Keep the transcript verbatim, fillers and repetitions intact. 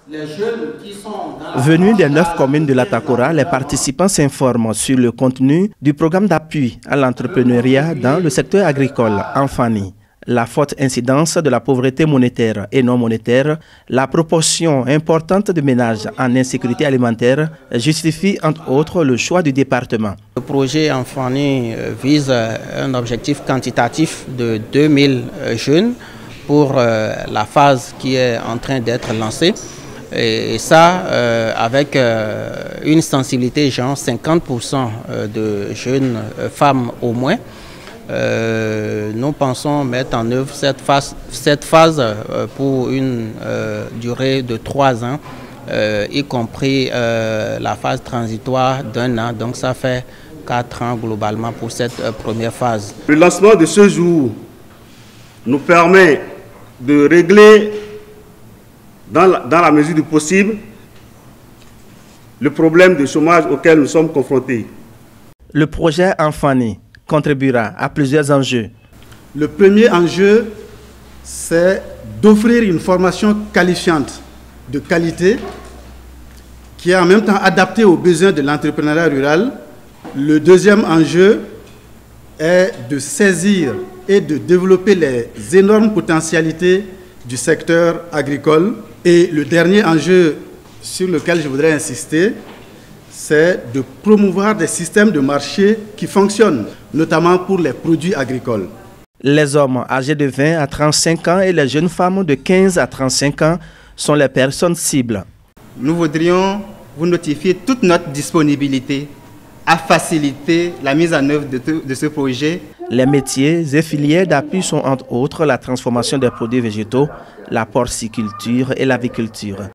Les jeunes qui sont dans Venus des neuf communes de l'Atakora, les participants s'informent sur le contenu du programme d'appui à l'entrepreneuriat dans le secteur agricole en Fani. La forte incidence de la pauvreté monétaire et non monétaire, la proportion importante de ménages en insécurité alimentaire justifie entre autres le choix du département. Le projet en Fani vise un objectif quantitatif de deux mille jeunes pour la phase qui est en train d'être lancée. Et ça, euh, avec euh, une sensibilité, genre cinquante pour cent de jeunes femmes au moins. Euh, nous pensons mettre en œuvre cette phase, cette phase euh, pour une euh, durée de trois ans, euh, y compris euh, la phase transitoire d'un an. Donc ça fait quatre ans globalement pour cette euh, première phase. Le lancement de ce jour nous permet de régler, dans la, dans la mesure du possible, le problème de chômage auquel nous sommes confrontés. Le projet Enfani contribuera à plusieurs enjeux. Le premier enjeu, c'est d'offrir une formation qualifiante, de qualité, qui est en même temps adaptée aux besoins de l'entrepreneuriat rural. Le deuxième enjeu est de saisir et de développer les énormes potentialités du secteur agricole. Et le dernier enjeu sur lequel je voudrais insister, c'est de promouvoir des systèmes de marché qui fonctionnent, notamment pour les produits agricoles. Les hommes âgés de vingt à trente-cinq ans et les jeunes femmes de quinze à trente-cinq ans sont les personnes cibles. Nous voudrions vous notifier toute notre disponibilité à faciliter la mise en œuvre de, de ce projet. Les métiers et filières d'appui sont entre autres la transformation des produits végétaux, la porciculture et l'aviculture.